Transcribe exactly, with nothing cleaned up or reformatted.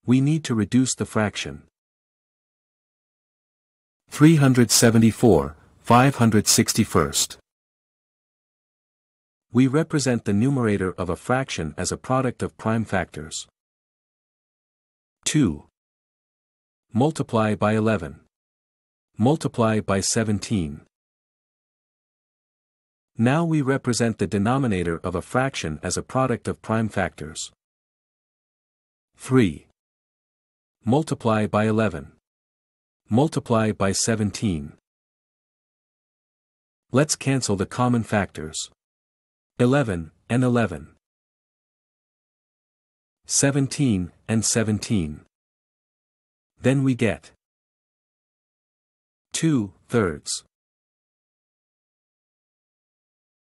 We need to reduce the fraction. three hundred seventy-four, five hundred sixty-first. We represent the numerator of a fraction as a product of prime factors. two. Multiply by eleven. Multiply by seventeen. Now we represent the denominator of a fraction as a product of prime factors. three. Multiply by eleven. Multiply by seventeen. Let's cancel the common factors. eleven, and eleven. seventeen, and seventeen. Then we get two thirds.